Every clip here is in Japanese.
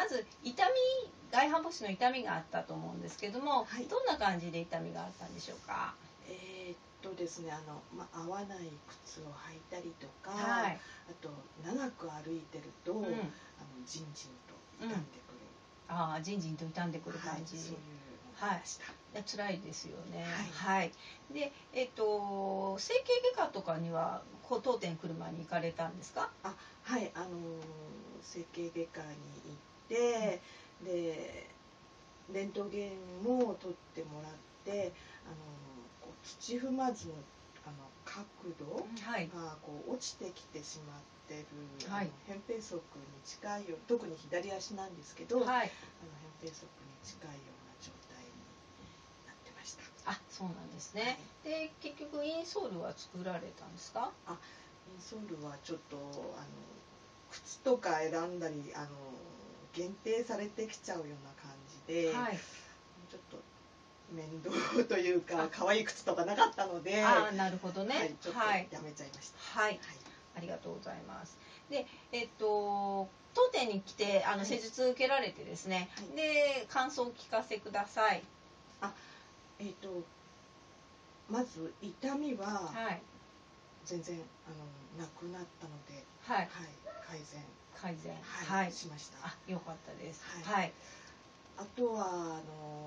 ず外反母趾の痛みがあったと思うんですけども、 はい、 どんな感じで痛みがあったんでしょうか？ ですね、合わない靴を履いたりとか、 はい、 あと長く歩いてると、じんじんと痛んでくる、 じんじんと痛んでくる感じ、 そういうのがありました。 辛いですよね。 はい。 で、整形外科とかには当店来る前に行かれたんですか？ はい、整形外科に行って、でレントゲンも取ってもらって、土踏まずの角度が落ちてきてしまってる、扁平足に近いよう、特に左足なんですけど、扁平足に近いような状態になってました。 そうなんですね。で、結局インソールは作られたんですか？ インソールはちょっと靴とか選んだり限定されてきちゃうような感じで、ちょっと面倒というか可愛い靴とかなかったので、 なるほどね。 ちょっとやめちゃいました。 ありがとうございます。で、当店に来て施術受けられてですね、で感想をお聞かせください。 まず痛みは全然なくなったので、改善しました。 よかったです。 あとは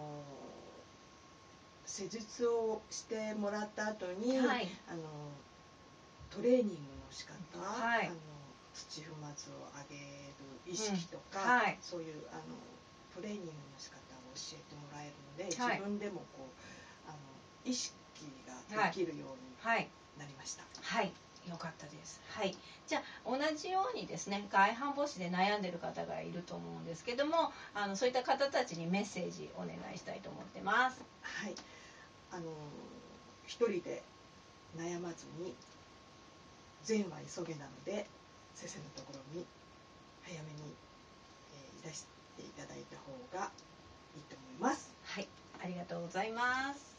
施術をしてもらった後に、トレーニングの仕方、土踏まずを上げる意識とか、そういうトレーニングの仕方を教えてもらえるので、自分でも意識ができるようになりました。 よかったです。じゃあ同じようにですね、外反母趾で悩んでる方がいると思うんですけども、そういった方たちにメッセージお願いしたいと思ってます。 一人で悩まずに、善は急げなので、先生のところに早めにいらしていただいた方がいいと思います。 ありがとうございます。